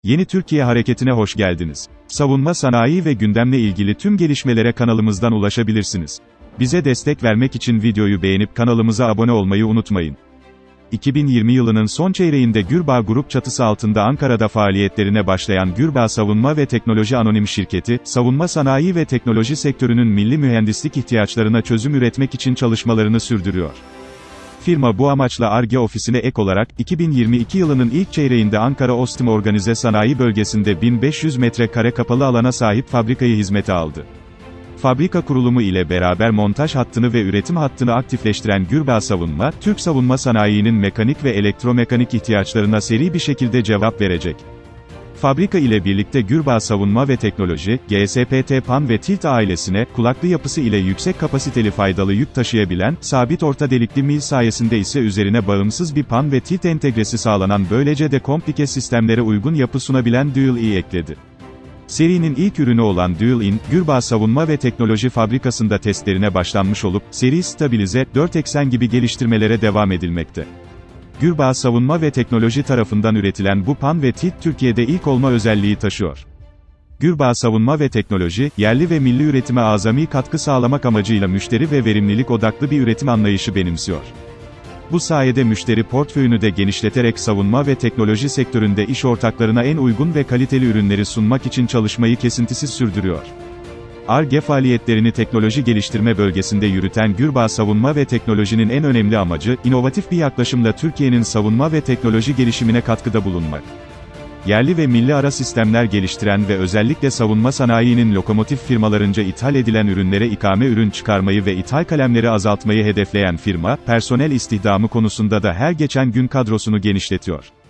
Yeni Türkiye Hareketi'ne hoş geldiniz. Savunma sanayi ve gündemle ilgili tüm gelişmelere kanalımızdan ulaşabilirsiniz. Bize destek vermek için videoyu beğenip kanalımıza abone olmayı unutmayın. 2020 yılının son çeyreğinde Gürbağ Grup çatısı altında Ankara'da faaliyetlerine başlayan Gürbağ Savunma ve Teknoloji Anonim Şirketi, savunma sanayi ve teknoloji sektörünün milli mühendislik ihtiyaçlarına çözüm üretmek için çalışmalarını sürdürüyor. Firma bu amaçla Ar-Ge ofisine ek olarak, 2022 yılının ilk çeyreğinde Ankara Ostim Organize Sanayi Bölgesi'nde 1500 metrekare kapalı alana sahip fabrikayı hizmete aldı. Fabrika kurulumu ile beraber montaj hattını ve üretim hattını aktifleştiren Gürbağ Savunma, Türk savunma sanayinin mekanik ve elektromekanik ihtiyaçlarına seri bir şekilde cevap verecek. Fabrika ile birlikte Gürbağ Savunma ve Teknoloji, GSPT PAN ve Tilt ailesine, kulaklı yapısı ile yüksek kapasiteli faydalı yük taşıyabilen, sabit orta delikli mil sayesinde ise üzerine bağımsız bir PAN ve Tilt entegresi sağlanan böylece de komplike sistemlere uygun yapı sunabilen Dual-E ekledi. Serinin ilk ürünü olan Dual-In, Gürbağ Savunma ve Teknoloji Fabrikası'nda testlerine başlanmış olup, seri stabilize, 4 eksen gibi geliştirmelere devam edilmekte. Gürbağ Savunma ve Teknoloji tarafından üretilen bu PAN ve Tilt Türkiye'de ilk olma özelliği taşıyor. Gürbağ Savunma ve Teknoloji, yerli ve milli üretime azami katkı sağlamak amacıyla müşteri ve verimlilik odaklı bir üretim anlayışı benimsiyor. Bu sayede müşteri portföyünü de genişleterek savunma ve teknoloji sektöründe iş ortaklarına en uygun ve kaliteli ürünleri sunmak için çalışmayı kesintisiz sürdürüyor. Ar-Ge faaliyetlerini teknoloji geliştirme bölgesinde yürüten Gürbağ Savunma ve Teknoloji'nin en önemli amacı, inovatif bir yaklaşımla Türkiye'nin savunma ve teknoloji gelişimine katkıda bulunmak. Yerli ve milli ara sistemler geliştiren ve özellikle savunma sanayinin lokomotif firmalarınca ithal edilen ürünlere ikame ürün çıkarmayı ve ithal kalemleri azaltmayı hedefleyen firma, personel istihdamı konusunda da her geçen gün kadrosunu genişletiyor.